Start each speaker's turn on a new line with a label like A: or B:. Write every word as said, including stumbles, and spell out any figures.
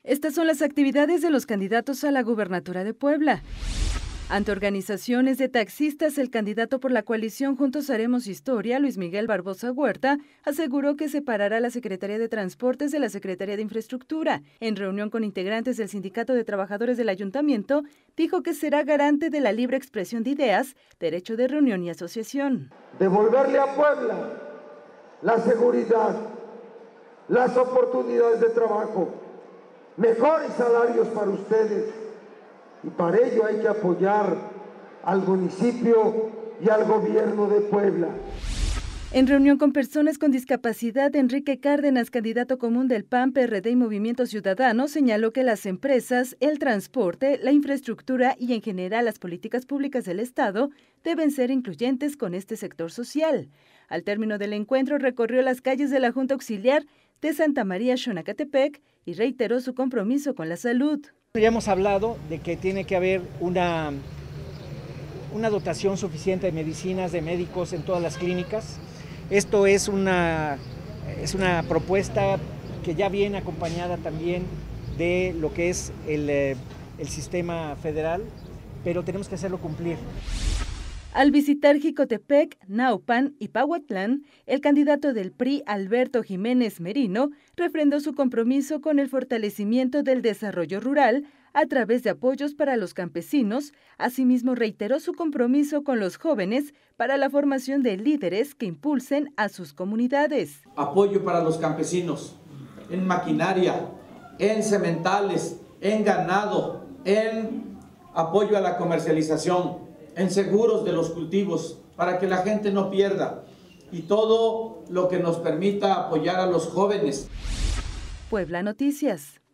A: Estas son las actividades de los candidatos a la gubernatura de Puebla. Ante organizaciones de taxistas, el candidato por la coalición Juntos Haremos Historia, Luis Miguel Barbosa Huerta, aseguró que separará la Secretaría de Transportes de la Secretaría de Infraestructura. En reunión con integrantes del Sindicato de Trabajadores del Ayuntamiento, dijo que será garante de la libre expresión de ideas, derecho de reunión y asociación.
B: Devolverle a Puebla la seguridad, las oportunidades de trabajo, mejores salarios para ustedes, y para ello hay que apoyar al municipio y al gobierno de Puebla.
A: En reunión con personas con discapacidad, Enrique Cárdenas, candidato común del P A N, P R D y Movimiento Ciudadano, señaló que las empresas, el transporte, la infraestructura y en general las políticas públicas del Estado deben ser incluyentes con este sector social. Al término del encuentro, recorrió las calles de la Junta Auxiliar de Santa María Xonacatepec y reiteró su compromiso con la salud.
C: Ya hemos hablado de que tiene que haber una, una dotación suficiente de medicinas, de médicos en todas las clínicas. Esto es una, es una propuesta que ya viene acompañada también de lo que es el, el sistema federal, pero tenemos que hacerlo cumplir.
A: Al visitar Jicotepec, Naupan y Pahuatlán, el candidato del P R I, Alberto Jiménez Merino, refrendó su compromiso con el fortalecimiento del desarrollo rural a través de apoyos para los campesinos. Asimismo, reiteró su compromiso con los jóvenes para la formación de líderes que impulsen a sus comunidades.
D: Apoyo para los campesinos en maquinaria, en sementales, en ganado, en apoyo a la comercialización, en seguros de los cultivos, para que la gente no pierda, y todo lo que nos permita apoyar a los jóvenes.
A: Puebla Noticias.